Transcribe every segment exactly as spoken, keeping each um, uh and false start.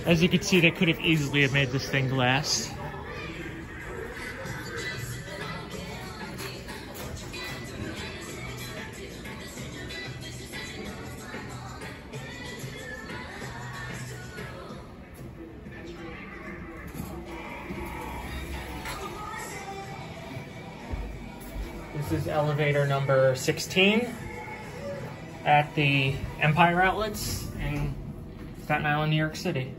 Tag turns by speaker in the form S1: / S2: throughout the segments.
S1: As you can see, they could have easily have made this thing glass. This is elevator number sixteen at the Empire Outlets in Staten Island, New York City.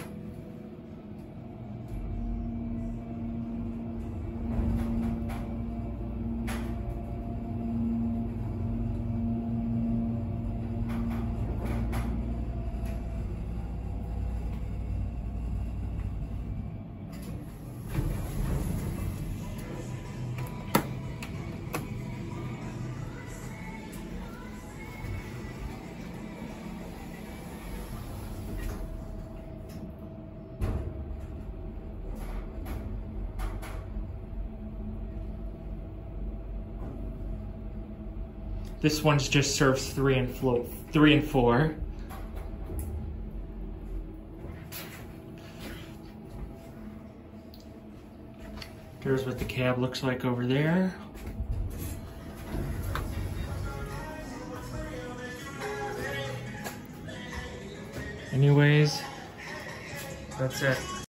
S1: This one's just serves three and float, three and four. Here's what the cab looks like over there. Anyways, that's it.